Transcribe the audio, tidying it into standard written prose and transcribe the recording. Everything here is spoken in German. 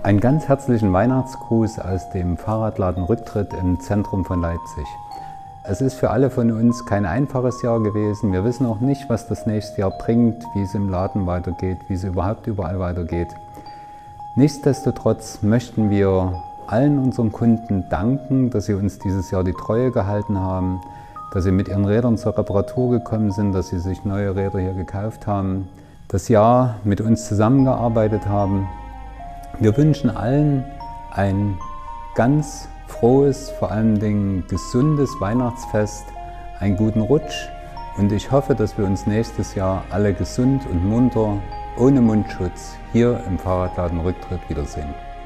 Einen ganz herzlichen Weihnachtsgruß aus dem Fahrradladen Rücktritt im Zentrum von Leipzig. Es ist für alle von uns kein einfaches Jahr gewesen. Wir wissen auch nicht, was das nächste Jahr bringt, wie es im Laden weitergeht, wie es überhaupt überall weitergeht. Nichtsdestotrotz möchten wir allen unseren Kunden danken, dass sie uns dieses Jahr die Treue gehalten haben, dass sie mit ihren Rädern zur Reparatur gekommen sind, dass sie sich neue Räder hier gekauft haben, das Jahr mit uns zusammengearbeitet haben. Wir wünschen allen ein ganz frohes, vor allen Dingen gesundes Weihnachtsfest, einen guten Rutsch und ich hoffe, dass wir uns nächstes Jahr alle gesund und munter, ohne Mundschutz, hier im Fahrradladen Rücktritt wiedersehen.